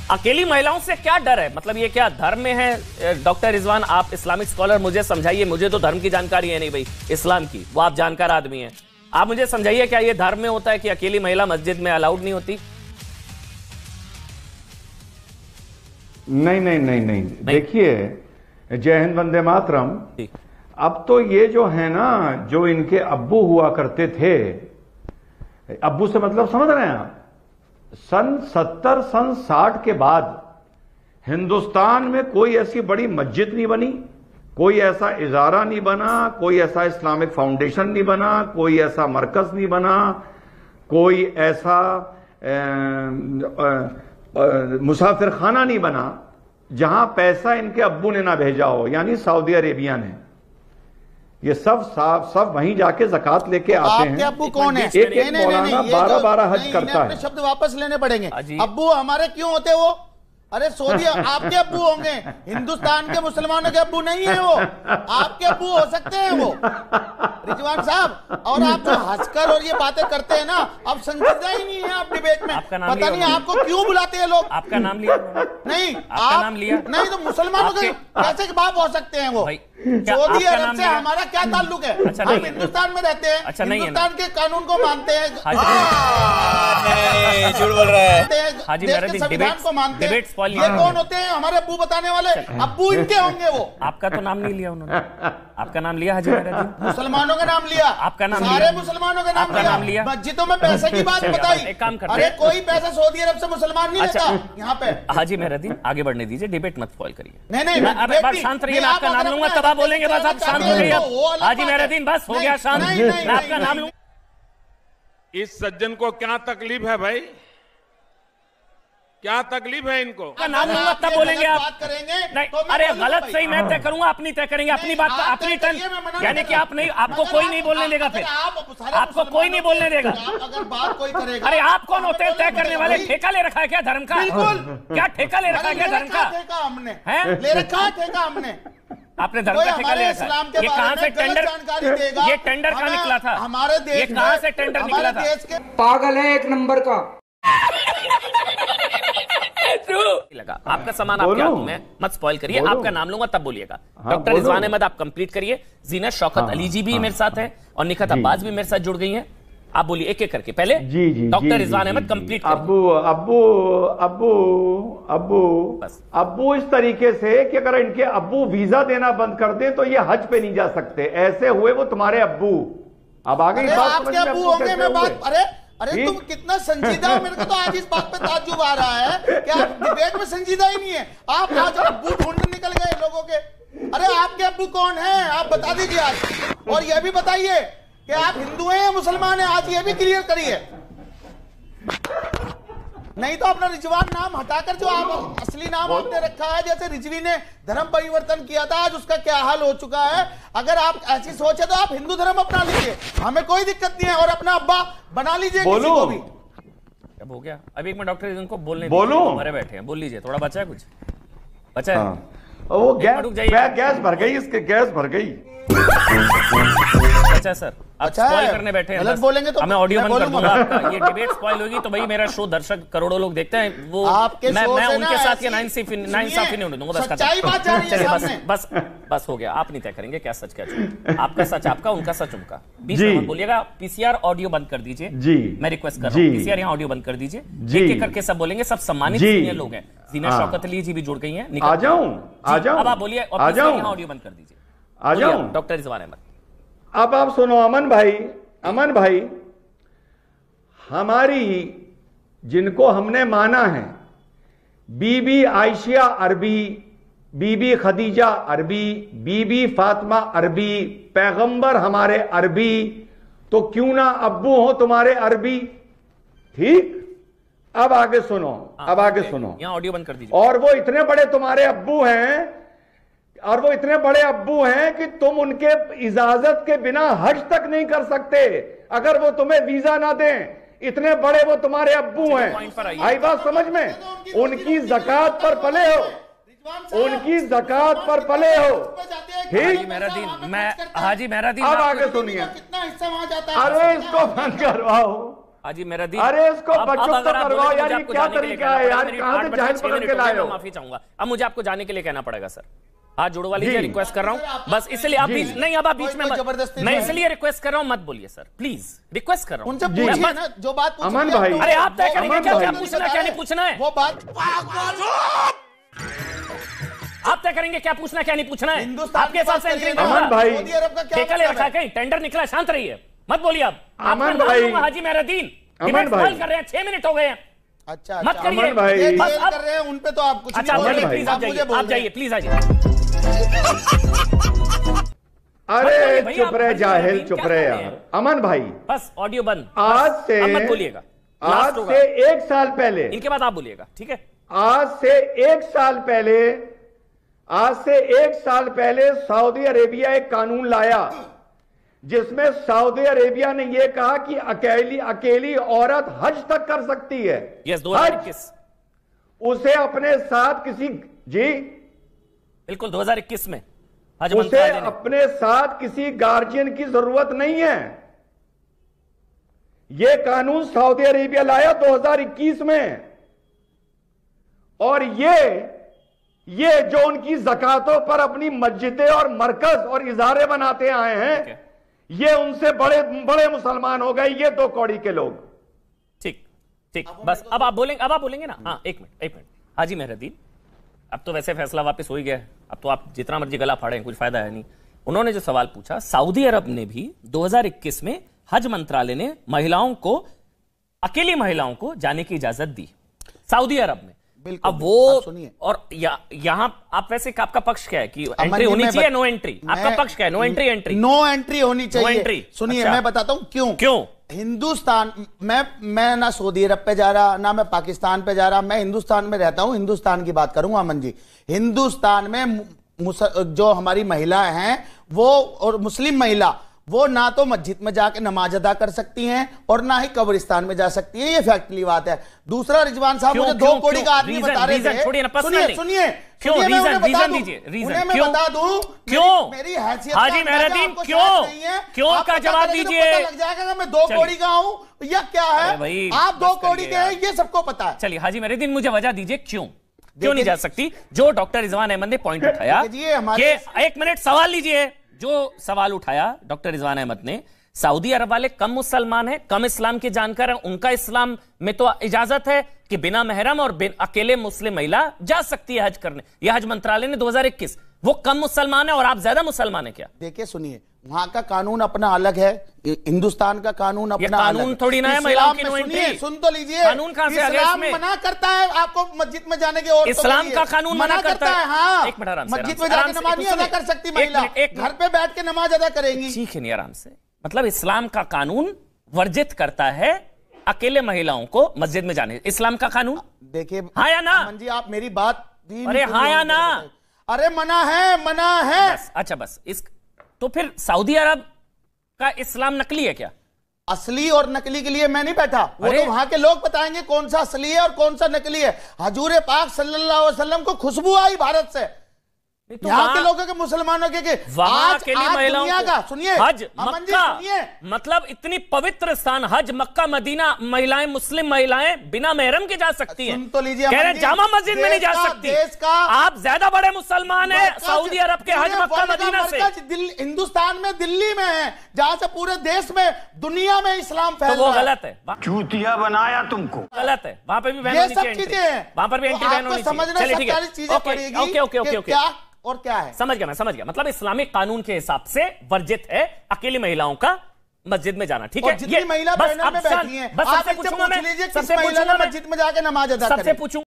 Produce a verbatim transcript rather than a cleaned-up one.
अकेली महिलाओं से क्या डर है? मतलब ये क्या धर्म में है? डॉक्टर रिजवान, आप इस्लामिक स्कॉलर, मुझे समझाइए, मुझे तो धर्म की जानकारी है नहीं भाई, इस्लाम की, वो आप जानकार आदमी हैं, आप मुझे समझाइए क्या ये धर्म में होता है कि अकेली महिला मस्जिद में अलाउड नहीं होती? नहीं नहीं नहीं नहीं, नहीं। देखिए, जय हिंद वंदे मातरम। अब तो ये जो है ना, जो इनके अब्बू हुआ करते थे, अब्बू से मतलब समझ रहे हैं आप, सन सत्तर सन साठ के बाद हिंदुस्तान में कोई ऐसी बड़ी मस्जिद नहीं बनी, कोई ऐसा इजारा नहीं बना, कोई ऐसा इस्लामिक फाउंडेशन नहीं बना, कोई ऐसा मरकज नहीं बना, कोई ऐसा मुसाफिर खाना नहीं बना जहां पैसा इनके अब्बू ने ना भेजा हो, यानी सऊदी अरेबिया ने। ये सब सब सब वहीं जाके ज़कात लेके आते हैं। आपके अब्बू कौन है? एक एक मौलाना बारह बारह हज करता है। शब्द वापस लेने पड़ेंगे। अब्बू हमारे क्यों होते वो? अरे सऊदी आपके अब्बू होंगे, हिंदुस्तान के मुसलमानों के अब्बू नहीं है वो, आपके अब्बू हो सकते हैं वो, रिजवान साहब। और आप जो हंसकर और ये बातें करते हैं ना, अब संजीदा ही नहीं है आप डिबेट में। पता नहीं आपको क्यों बुलाते हैं लोग। आपका नाम लिया? नहीं, आपका नाम लिया? नहीं तो मुसलमानों के कैसे बाप हो सकते हैं वो? सऊदी अरब से हमारा क्या ताल्लुक है? अच्छा, हम हिंदुस्तान में रहते हैं, अच्छा, हिंदुस्तान के कानून को मानते हैं, झूठ बोल रहा है, देश के संविधान को मानते हैं। ये कौन होते हैं हमारे अब्बू बताने वाले? अब्बू इनके होंगे वो। आपका तो नाम नहीं लिया उन्होंने। आपका नाम लिया हाजी मेहरुद्दीन? मुसलमानों का नाम लिया। आपका नाम सारे मुसलमानों का नाम लिया, नाम लिया। मस्जिदों में पैसे की बात बताई। एक काम करते अरे कोई पैसा सऊदी अरब से मुसलमान नहीं लेता यहाँ पे। हाजी मेहरुद्दीन आगे बढ़ने दीजिए, डिबेट मत स्पॉइल करिए। नहीं नहीं, अब शांत रहिए, मैं आपका नाम लूंगा तब आप बोलेंगे, बस आप शांत हो जाइए। हाजी मेहरुद्दीन बस हो गया शांत, मैं आपका नाम लूंगा। इस सज्जन को क्या तकलीफ है भाई? क्या तकलीफ है इनको? का नाम लूंगा तब बोलेंगे आप। बात करेंगे नहीं, तो अरे गलत सही मैं तय करूंगा, अपनी तय करेंगे, अपनी बात अपनी टर्न, यानी कि आप नहीं, आपको कोई नहीं बोलने देगा, फिर आपको कोई नहीं बोलने देगा। अगर बात कोई करेगा, अरे आप कौन होते हैं तय करने वाले? ठेका ले रखा है क्या धर्म का? बिल्कुल। क्या ठेका ले रखा है क्या धर्म का? हमने ले रखा है ठेका हमने। आपने धर्म का ठेका ले रखा है? ये कहां से टेंडर, ये टेंडर कहां निकला था? हमारे देश, ये कहां से टेंडर निकला था? पागल है एक नंबर का। लगा आपका सामान आपके हाथों में, मत स्पॉइल करिए। आपका नाम लूंगा तब बोलिएगा। डॉक्टर रिजवान अहमद आप कंप्लीट करिए। जीनत शौकत अली जी भी मेरे साथ है और निखत अब्बास भी मेरे साथ जुड़ गई हैं। आप बोलिए एक एक करके। पहले जी जी डॉक्टर रिजवान अहमद कंप्लीट करिए। अब्बू अब्बू अब्बू अब्बू अब्बू इस तरीके से कि अगर इनके अब्बू वीजा देना बंद कर दे तो ये हज पे नहीं जा सकते। ऐसे हुए वो तुम्हारे अब्बू। अब आगे आपके अब्बू होंगे मैं बात। अरे अरे तुम कितना संजीदा हो, मेरे को तो आज इस बात पे ताज्जुब आ रहा है कि आप डिबेट में संजीदा ही नहीं है। आप आज अब्बू ढूंढने निकल गए लोगों के। अरे आपके अब्बू कौन है आप बता दीजिए आज। और यह भी बताइए कि आप हिंदू हैं या मुसलमान हैं, आज ये भी क्लियर करिए। नहीं तो अपना रिजवान नाम हटाकर जो आप असली नाम आपने रखा है, जैसे रिजवी ने धर्म परिवर्तन किया था, आज उसका क्या हाल हो चुका है। अगर आप ऐसी सोच है तो आप हिंदू धर्म अपना लीजिए, हमें कोई दिक्कत नहीं है, और अपना अब्बा बना लीजिए किसी को भी। अब हो गया। अभी एक मिनट डॉक्टर रिजवान को बोलने बोलो, हमारे बैठे हैं, बोल लीजिए। थोड़ा बचा है, कुछ बचा है? हाँ। वो गैस गैस भर गई, इसके गैस भर गई। अच्छा सर, आप स्पॉइल करने बैठे हैं, बोलेंगे तो मैं ऑडियो बंद कर दूंगा आपका। ये डिबेट स्पॉइल होगी तो भाई मेरा शो दर्शक करोड़ों लोग देखते हैं, वो मैं मैं उनके साथ ये नाइंसाफी नाइंसाफी नहीं होने दूंगा। बस सच्चाई बात जा रही है सामने। बस बस हो गया। आप नहीं तय करेंगे क्या सच क्या झूठ। आपका सच आपका, उनका सच उनका। बीच में मत बोलिएगा। पीसीआर ऑडियो बंद कर दीजिए जी, मैं रिक्वेस्ट कर रहा हूँ। पीसीआर यहाँ ऑडियो बंद कर दीजिए। एक एक करके सब बोलेंगे। सब सम्मानित सीनियर लोग हैं। जीनत शौकत अली जी भी जुड़ गई हैं। आ जाऊं आ जाऊं अब आप बोलिए। और यहाँ ऑडियो बंद कर दीजिए। आ जाऊं डॉक्टर रिजवान अहमद। अब आप सुनो अमन भाई, अमन भाई, हमारी जिनको हमने माना है, बीबी आयशा अरबी, बीबी खदीजा अरबी, बीबी फातिमा अरबी, पैगंबर हमारे अरबी, तो क्यों ना अब्बू हो तुम्हारे अरबी। ठीक, अब आगे सुनो, अब आगे सुनो। यहां ऑडियो बंद कर दीजिए। और वो इतने बड़े तुम्हारे अब्बू हैं, और वो इतने बड़े अब्बू हैं कि तुम उनके इजाजत के बिना हज तक नहीं कर सकते अगर वो तुम्हें वीजा ना दें। इतने बड़े वो तुम्हारे अब्बू हैं। आई बात समझ में? उनकी ज़कात पर पले हो, उनकी ज़कात पर पले हो। ठीक, मैं हाजी मेहरुद्दीन, अब आगे सुनिए। कितना हिस्सा वहां जाता है? अरे इसको बंद करवाओ, हाजी मेहरदीन, अरे इसको बच्चों को करवाओ यार, ये क्या तरीका है यार, कहां से जाहिल पकड़ के लाए हो? माफी चाहूंगा, अब मुझे आपको जाने के लिए कहना पड़ेगा सर। हाथ जुड़वा लीजिए, रिक्वेस्ट कर रहा हूं बस, इसलिए आप बीच नहीं, अब आप बीच में मत, मैं इसलिए रिक्वेस्ट कर रहा हूं मत बोलिए सर, प्लीज रिक्वेस्ट कर रहा हूं उनसे पूछिए ना जो बात पूछनी है। अमन भाई, अरे आप तय करेंगे क्या क्या पूछना क्या नहीं पूछना है, वो बात आप तय करेंगे क्या पूछना क्या नहीं पूछना है। हिंदुस्तान आपके हिसाब से अमन भाई सऊदी अरब का क्या ठेका ले रखा है कहीं, टेंडर निकला, शांत रहिए, मत बोलिए आप। अमन भाई, हाजी मेहरदीन अमन भाई कर रहे हैं, छह मिनट हो गए हैं। अच्छा मत करिए अमन भाई, ये बस जेल अब- कर रहे हैं उन पे तो आप कुछ अच्छा नहीं बोल प्लीज रहे। आप जाइए, मुझे आप जाइए प्लीज, आ जाइए। अरे भाई, चुप आप रहे हाजी जाहिल, मेहरदीन चुप क्या रहे कर रहे यार। हैं? अमन भाई बस ऑडियो बंद, आज बस, से अब मत बोलिएगा, आज लास्ट होगा। से एक साल पहले इनके बाद आप बोलिएगा, ठीक है। आज से एक साल पहले आज से एक साल पहले सऊदी अरेबिया एक कानून लाया जिसमें सऊदी अरेबिया ने यह कहा कि अकेली अकेली औरत हज तक कर सकती है। यस, दो हजार इक्कीस, उसे अपने साथ किसी जी बिल्कुल दो हजार इक्कीस में हज उसे मंत्रालय ने, अपने साथ किसी गार्जियन की जरूरत नहीं है। यह कानून सऊदी अरेबिया लाया दो हजार इक्कीस में, और ये ये जो उनकी ज़कातों पर अपनी मस्जिदें और मरकज और इजारे बनाते आए हैं, ये उनसे बड़े बड़े मुसलमान हो गए ये दो कौड़ी के लोग। ठीक ठीक, बस अब आप बोलेंगे, अब आप बोलेंगे ना। हाँ एक मिनट एक मिनट हाजी मेहरदीन, अब तो वैसे फैसला वापस हो ही गया है, अब तो आप जितना मर्जी गला फाड़ें कुछ फायदा है नहीं। उन्होंने जो सवाल पूछा, सऊदी अरब ने भी दो हजार इक्कीस में हज मंत्रालय ने महिलाओं को, अकेली महिलाओं को जाने की इजाजत दी सऊदी अरब में। अब वो सुनिए, और या, यहाँ आप वैसे आपका पक्ष क्या है कि एंट्री होनी चाहिए, नो एंट्री? आपका पक्ष क्या है? No entry entry no entry होनी चाहिए। एंट्री। सुनिए अच्छा। मैं बताता हूं क्यों क्यों हिंदुस्तान, मैं मैं ना सऊदी अरब पे जा रहा ना मैं पाकिस्तान पे जा रहा, मैं हिंदुस्तान में रहता हूं, हिंदुस्तान की बात करूंगा। अमन जी, हिंदुस्तान में जो हमारी महिलाएं हैं वो, और मुस्लिम महिला वो ना तो मस्जिद में जाके नमाज अदा कर सकती हैं और ना ही कब्रिस्तान में जा सकती हैं, ये फैक्टली बात है। दूसरा रिजवान साहब मुझे दो कौड़ी का आदमी बता रहे थे, सुनिए सुनिए क्यों, रीजन रीजन दीजिए, रीजन क्यों, बता दूं क्यों मेरी हैसियत हाजी मेहरदीन, क्यों क्यों का जवाब दीजिए। लग जाएगा मैं दो कौड़ी का हूं या क्या है, आप दो कौड़ी के हैं ये सबको पता है। चलिए हाजी मेहरदीन, मुझे वजह दीजिए क्यों क्यों नहीं जा सकती। जो डॉक्टर रिजवान अहमद ने पॉइंट उठाया, एक मिनट सवाल लीजिए, जो सवाल उठाया डॉक्टर रिजवान अहमद ने, सऊदी अरब वाले कम मुसलमान हैं, कम इस्लाम के जानकार हैं, उनका इस्लाम में तो इजाजत है कि बिना महरम और बिन अकेले मुस्लिम महिला जा सकती है हज करने। यह हज मंत्रालय ने दो हजार इक्कीस, वो कम मुसलमान है और आप ज्यादा मुसलमान है क्या? देखिए सुनिए, वहां का कानून अपना अलग है, हिंदुस्तान का कानून अपना कानून अलग थोड़ी ना है महिलाओं की नो एंट्री। सुन तो लीजिए, कानून कहां से आ गया इसमें? मना करता है आपको मस्जिद में जाने के, और इस्लाम का कानून मना करता है। हाँ, एक मिनट आराम से, मस्जिद में जाकर नमाज नहीं अदा कर सकती महिला, घर पे बैठ के नमाज अदा करेंगी। ठीक है, नहीं आराम से, मतलब इस्लाम का कानून वर्जित करता है अकेले महिलाओं को मस्जिद में जाने, इस्लाम का कानून। देखिए हाँ या ना जी, आप मेरी बात, अरे हाँ या ना? अरे मना है, मना है। बस, अच्छा बस, इस तो फिर सऊदी अरब का इस्लाम नकली है क्या? असली और नकली के लिए मैं नहीं बैठा, वो तो वहां के लोग बताएंगे कौन सा असली है और कौन सा नकली है। हजूर पाक सल्लल्लाहु अलैहि वसल्लम को खुशबू आई भारत से, तो यहाँ के लोगों के, मुसलमानों के, के वहां के लिए महिलाओं का सुनिए, हज मक्का, मतलब इतनी पवित्र स्थान हज मक्का मदीना, महिलाएं, मुस्लिम महिलाएं बिना महरम के जा सकती हैं। तो लीजिए, कह रहे जामा मस्जिद में नहीं जा सकती। आप ज्यादा बड़े मुसलमान हैं सऊदी अरब के हज मक्का मदीना से। हिंदुस्तान में, दिल्ली में है, जहां से पूरे देश में, दुनिया में इस्लाम फैल रहा है। वो गलत है, चूतिया बनाया तुमको, गलत है, वहां पर भी बैन होनी चाहिए, वहां पर भी एंटी बैन होनी चाहिए। चलिए ठीक है, ओके ओके ओके ओके, और क्या है, समझ गया मैं, समझ गया, मतलब इस्लामिक कानून के हिसाब से वर्जित है अकेली महिलाओं का मस्जिद में जाना। ठीक है, जितनी महिला बहनों में बैठी हैं, बस आप सबसे पूछूंगा मैं, लीजिए सबसे महिला पूछूंगा मस्जिद में जाके नमाज अदा करें, सबसे पूछूंगा